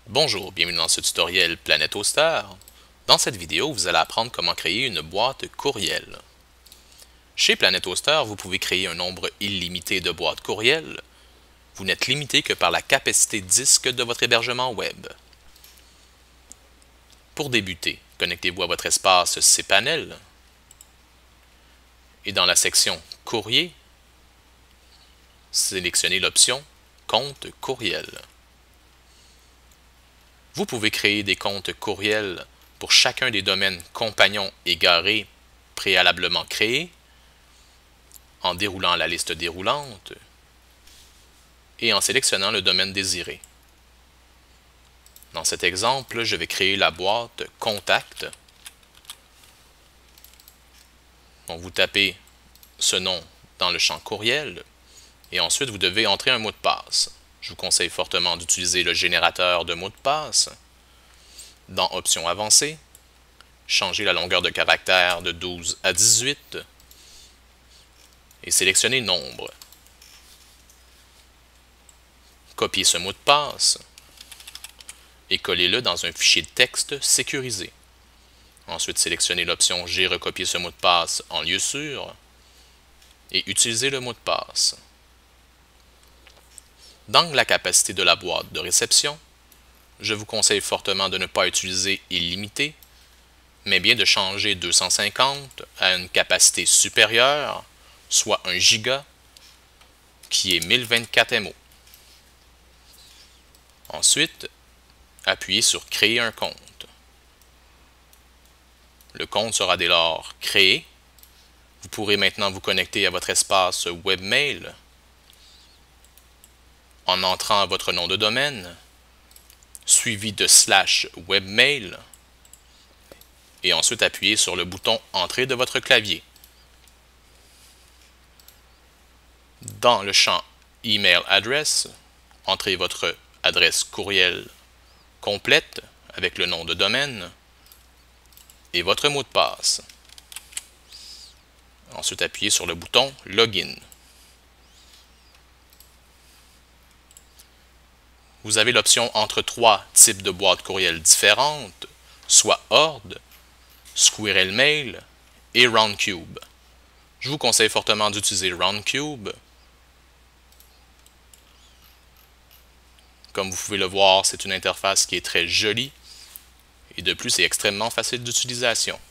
Bonjour, bienvenue dans ce tutoriel Planète Toaster. Dans cette vidéo, vous allez apprendre comment créer une boîte courriel. Chez Planète Toaster, vous pouvez créer un nombre illimité de boîtes courriel. Vous n'êtes limité que par la capacité disque de votre hébergement web. Pour débuter, connectez-vous à votre espace cPanel et dans la section Courrier, sélectionnez l'option Compte courriel. Vous pouvez créer des comptes courriels pour chacun des domaines compagnons égarés préalablement créés en déroulant la liste déroulante et en sélectionnant le domaine désiré. Dans cet exemple, je vais créer la boîte Contact. Donc vous tapez ce nom dans le champ courriel et ensuite vous devez entrer un mot de passe. Je vous conseille fortement d'utiliser le générateur de mots de passe. Dans Options avancées, changez la longueur de caractère de 12 à 18 et sélectionnez Nombre. Copiez ce mot de passe et collez-le dans un fichier de texte sécurisé. Ensuite, sélectionnez l'option J'ai recopié ce mot de passe en lieu sûr et utilisez le mot de passe. Dans la capacité de la boîte de réception, je vous conseille fortement de ne pas utiliser illimité, mais bien de changer 250 à une capacité supérieure, soit 1 giga, qui est 1024 MO. Ensuite, appuyez sur Créer un compte. Le compte sera dès lors créé. Vous pourrez maintenant vous connecter à votre espace webmail en entrant votre nom de domaine, suivi de /webmail, et ensuite appuyez sur le bouton Entrée de votre clavier. Dans le champ Email Address, entrez votre adresse courriel complète avec le nom de domaine et votre mot de passe. Ensuite, appuyez sur le bouton Login. Vous avez l'option entre 3 types de boîtes courriel différentes, soit Horde, Squirrel Mail et Roundcube. Je vous conseille fortement d'utiliser Roundcube. Comme vous pouvez le voir, c'est une interface qui est très jolie et de plus, c'est extrêmement facile d'utilisation.